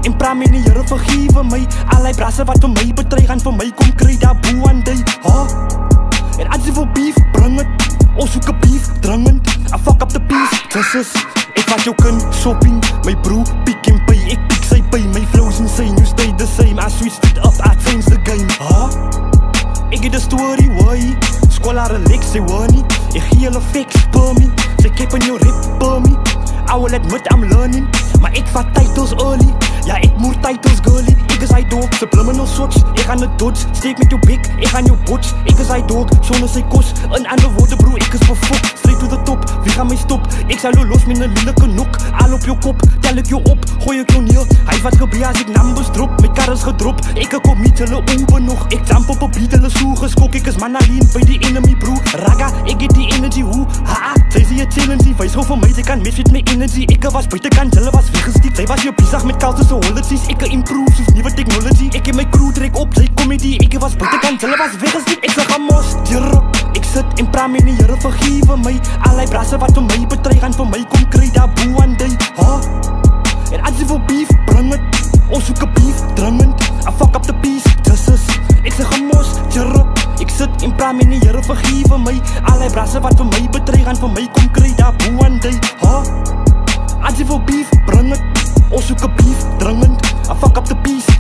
en praat met die Here vergewe my. Al die brasse wat vir my betry gaan vir my kom kry daar bo aan die. En as jy wil beef, bring het. Ons soek 'n beef, dringend. I fuck up the peace, Jesus. Ek vat jou kind shopping, my bro, pick and pay. Ek pick sy pay, my flows insane, you stay the same. I switched it up, I changed the game. Ek het 'n story, why? Skola relax, sy hoor nie. Ek gee hulle facts, per me. Sy kep in jou rip, per me. I will admit I'm learning, maar ek vat titles early. Ja, ek moet titles girly. Ek is hy dog, subliminal shots. Ek gaan het dodge, steek met jou bek. Ek gaan jou bots, ek is hy dog. Sonder sy kos, in ander woorde bro, ek is befok. Straight to the top, wie gaan my stop? Ek sal jou los met 'n lelike nok. Al op jou kop, tel ek jou op, gooi ek jou neer. Hy wat gebeur as ek numbers drop, my kar is gedrop. Ek kom niet hulle oor nog. Ek jump op 'n beat, hulle soe geskok. Ek is man alleen by die enemy bro. Raga, ek get die energy, hoe? Sy sê 'n challenge, wys gou vir my, sy kan match met my energy. Ek was buitekant, hulle was weggestiek. Sy was hier besig met culture se holidays. Ek improve soos nuwe technology. Ek het my crew trek op, sy comedy. Ek was buitekant, hulle was weggestiek. Ek sê Gemors, ek sit en praat met die Here vergewe my. Al die brasse wat vir my betry gaan vir my kom kry daar bo aan die. En as jy wil beef, bring het. Ons soek 'n beef, dringend. I fuck up the peace, Jesus. Ek sê Gemors, ek sit en praat met die Here vergewe my. Al die brasse wat vir my betry gaan vir my kom kry daar bo aan die. As jy wil beef, bring het. Ons soek 'n beef, dringend. I fuck up the peace.